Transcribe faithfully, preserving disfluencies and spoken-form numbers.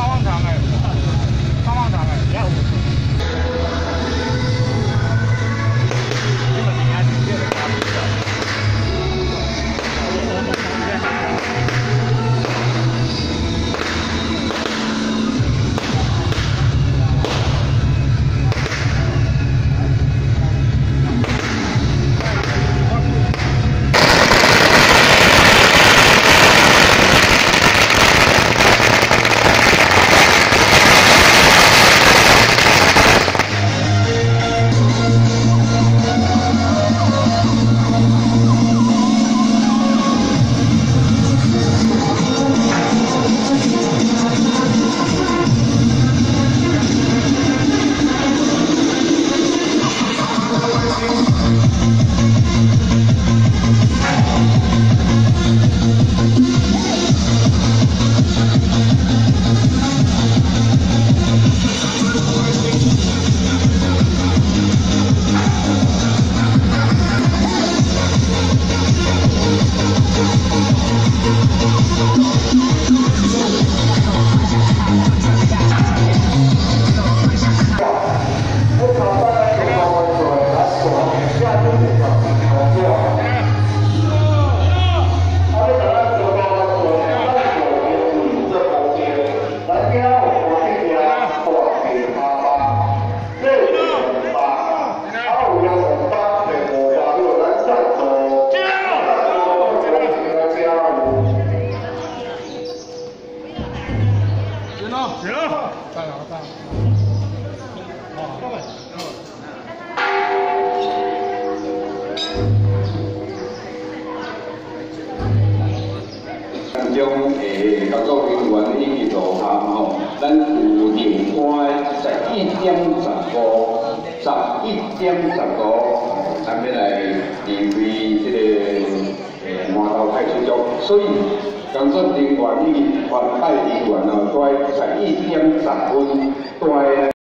旺场诶，大旺场诶，也有。行，加油，加油！ 当中诶，工作人员以及路项吼，咱有另外十一点十五、十一点十五，咱要来离开这个诶麻豆派出所，所以工作人员以及团派人员哦，在十一点十分在。